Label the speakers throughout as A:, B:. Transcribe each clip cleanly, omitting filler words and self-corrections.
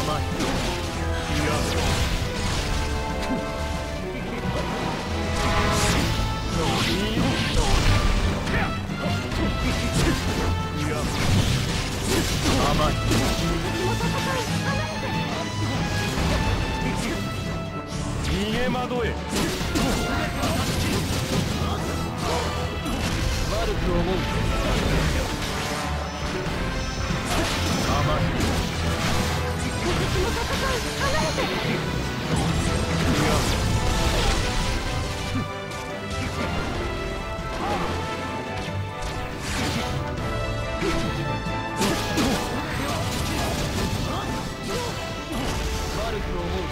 A: 甘い。甘い。逃げ惑え。悪く思う。甘い。私も戦う。離れて。悪く思う。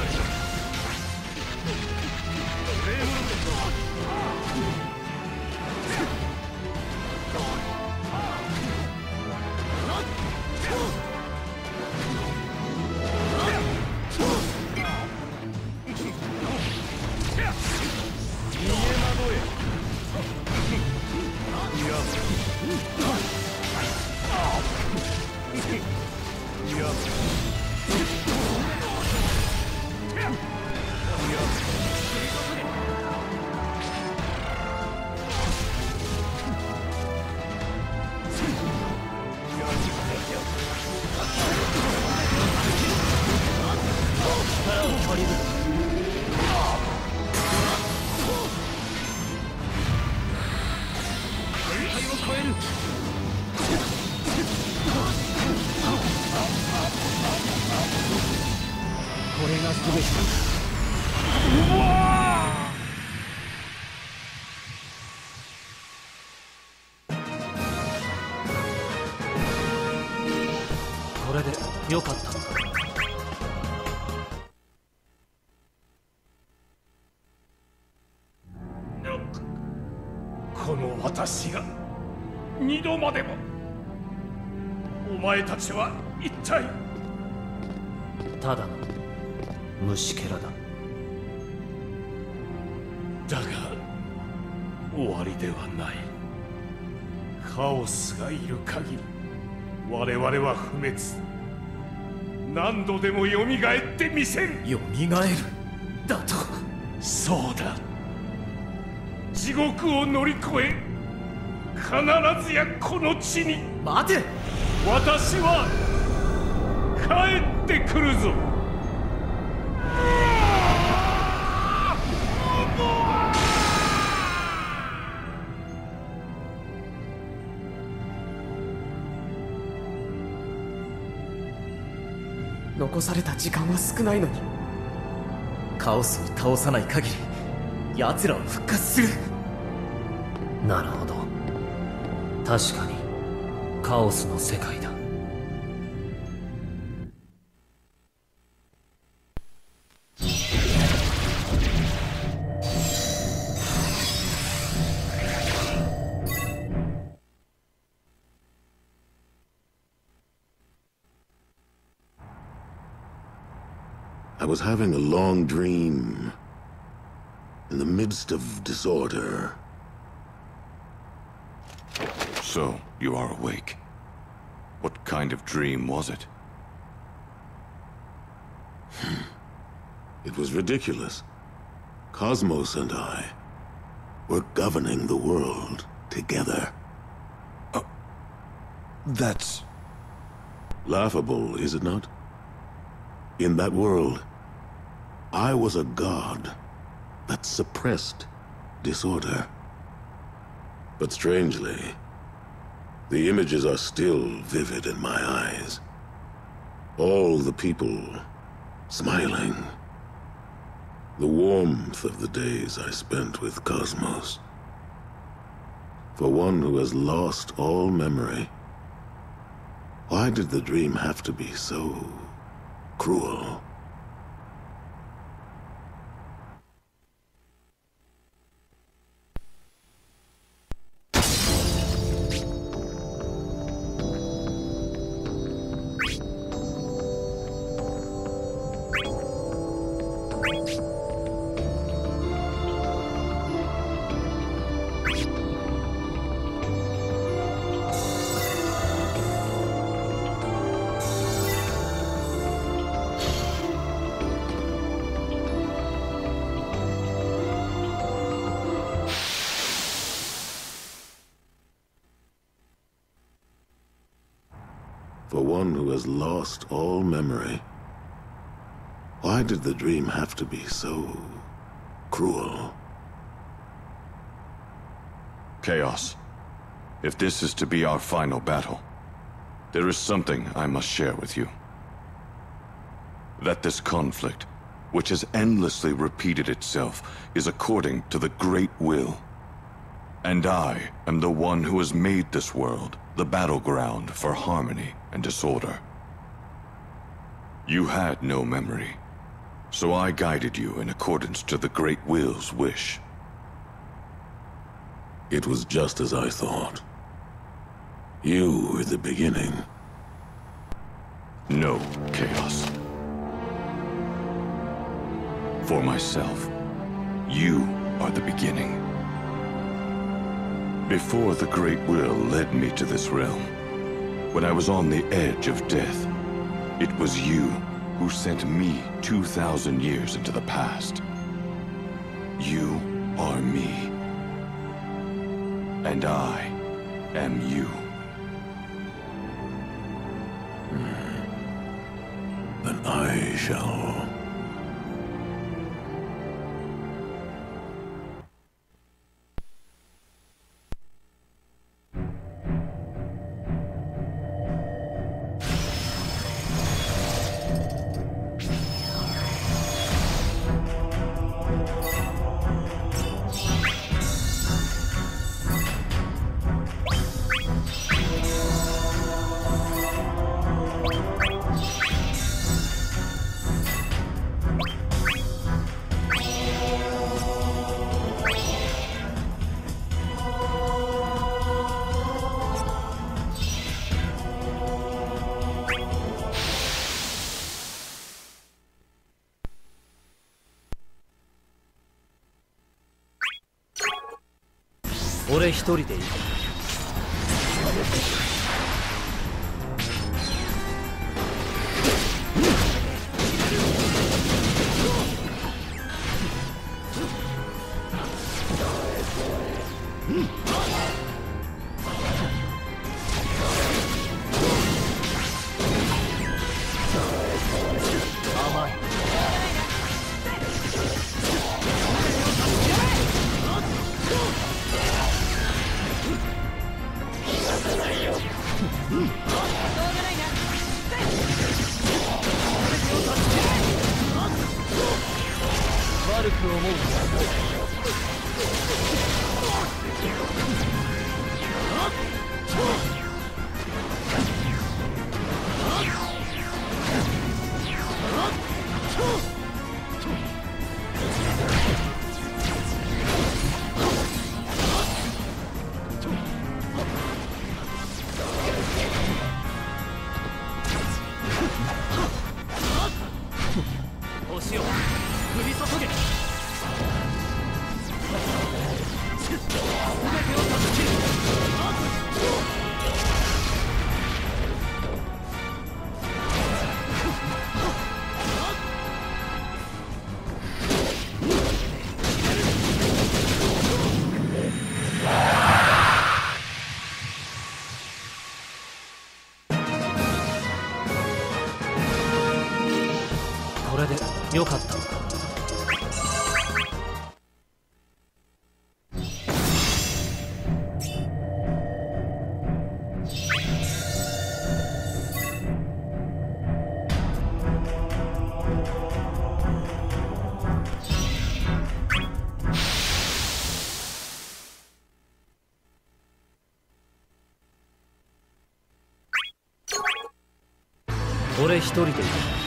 A: これが全てだ。これでよかったんだ。
B: この私が二度までも。お前たちは一体。
A: ただの虫けらだ。
B: だが終わりではない。カオスがいる限り我々は不滅。何度でも蘇ってみせる。
A: 蘇るだと。
B: そうだ。地獄を乗り越え必ずやこの地に。
A: 待て。
B: 私は帰ってくるぞ。
A: 残された時間は少ないのに、カオスを倒さない限り奴らは復活する。なるほど、確かにカオスの世界だ。
C: I was having a long dream in the midst of disorder.
D: So, you are awake. What kind of dream was it?
C: It was ridiculous. Cosmos and I were governing the world together.
D: That's...
C: laughable, is it not? In that world, I was a god that suppressed disorder. But strangely, the images are still vivid in my eyes. All the people smiling. The warmth of the days I spent with Cosmos. For one who has lost all memory, why did the dream have to be so cruel? one who has lost all memory. Why did the dream have to be so cruel?
D: Chaos, if this is to be our final battle, there is something I must share with you. That this conflict, which has endlessly repeated itself, is according to the Great Will. And I am the one who has made this world the battleground for harmony and disorder. You had no memory, so I guided you in accordance to the Great Will's wish.
C: It was just as I thought. You were the beginning.
D: No, Chaos. For myself, you are the beginning. Before the Great Will led me to this realm, when I was on the edge of death, it was you who sent me 2,000 years into the past. You are me. And I am you.
C: Then I shall...
A: 俺一人でいい。悪く思う。星を降り注げ。全てを断ち切る。これでよかったのか。俺一人でいい。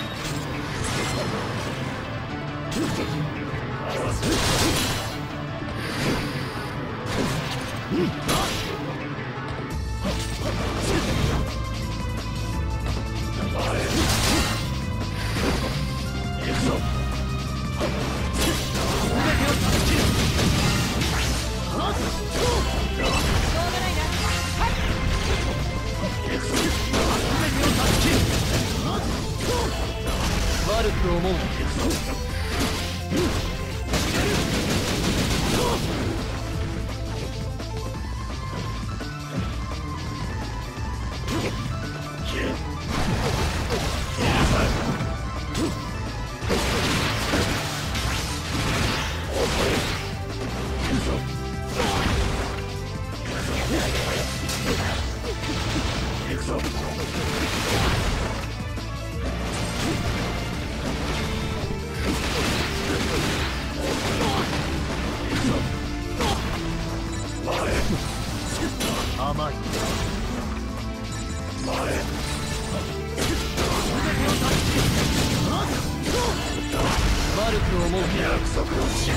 A: 悪く思うな。 思う。約束の地。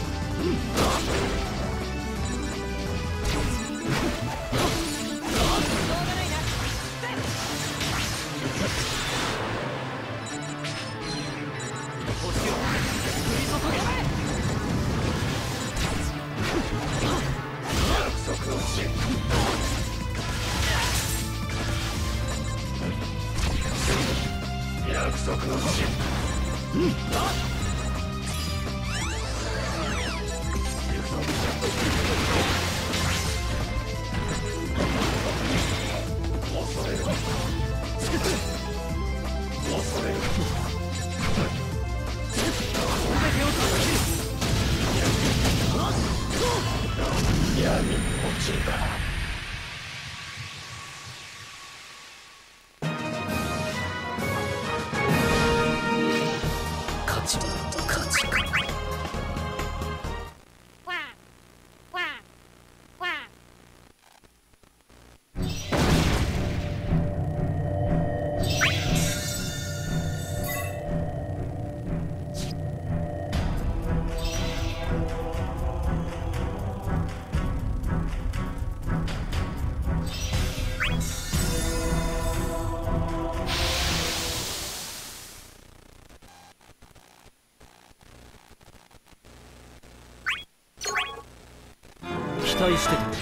A: 期待してた。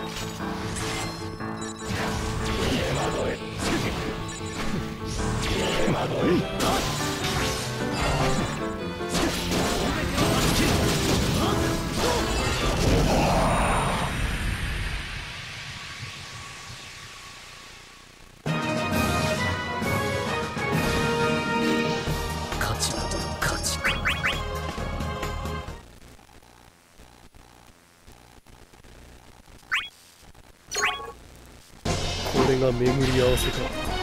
A: これが巡り合わせか。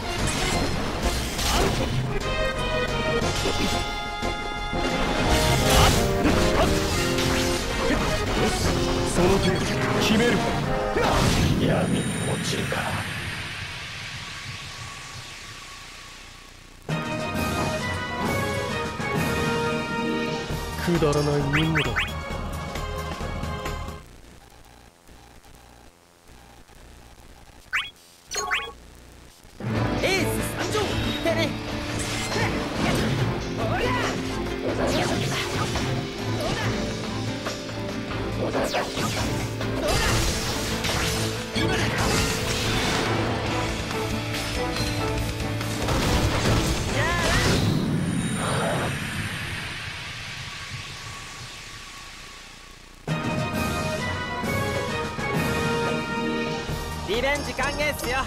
A: その手決める。闇に落ちるか。くだらない任務だ。
E: リベンジ歓迎っすよ。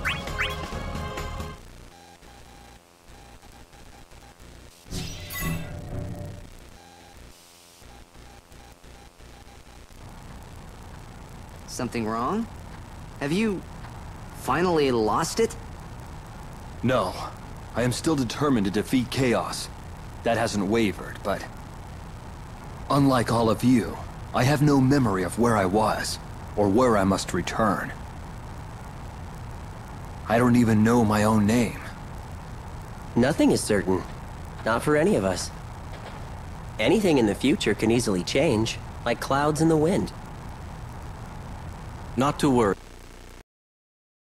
F: Something wrong? Have you finally lost it?
G: No. I am still determined to defeat Chaos. That hasn't wavered, but... unlike all of you, I have no memory of where I was, or where I must return. I don't even know my own name.
E: Nothing is certain. Not for any of us. Anything in the future can easily change, like clouds in the wind.
G: Not to worry.